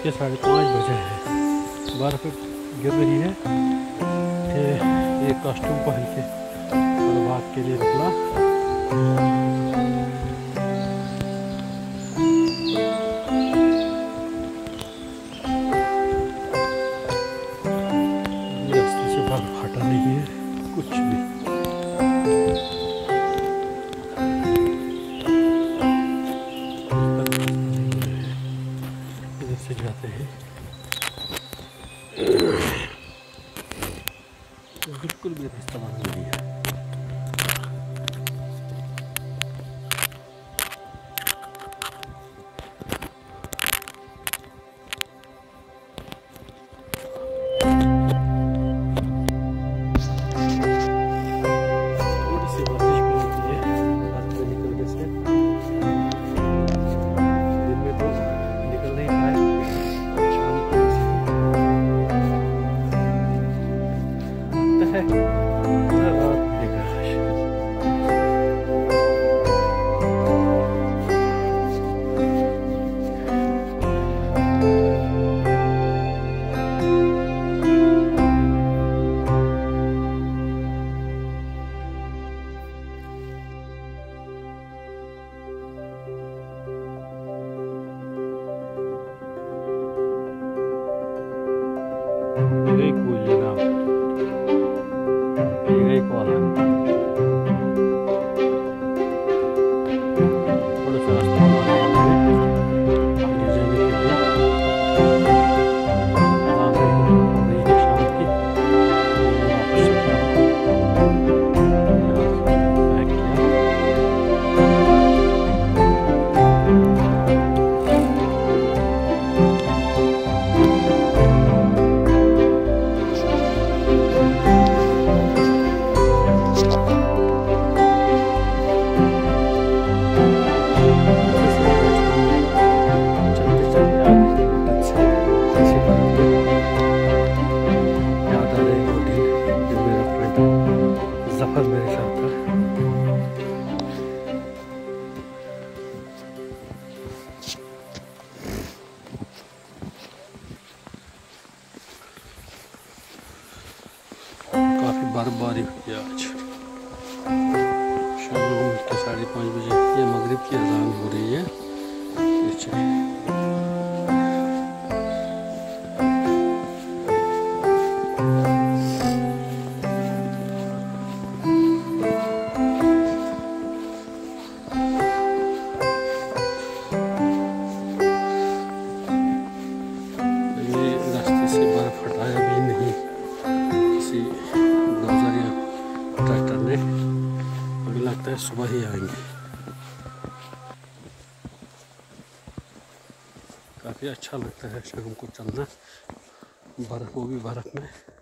के 5:30 बजे है। बर्फ़ गिर रही है। एक कॉस्ट्यूम पहन के बात के लिए निकला। रास्ते से बर्फ हटा नहीं है कुछ भी। इधर से जाते हैं। बिल्कुल भी रास्ता बंद नहीं है। थोड़ी सी बारिश भी होती है रात में निकलने से। दिन में तो निकल नहीं पाए। शाम को लगता है रात मिलेगा। यही कोई जगह, यही कॉल है। थोड़ा सा रास्ता आगे जाने के लिए। शाम की वापस सफर मेरे साथ था। काफी बर्फबारी हुई है आज। शाम के 5:30 बजे ये मगरिब की अजान हो रही है। रास्ते से बर्फ हटाया भी नहीं किसी डोजर या ट्रैक्टर ने। अभी लगता है सुबह ही आएंगे। काफ़ी अच्छा लगता है शाम को चलना, बर्फ वो भी बर्फ में।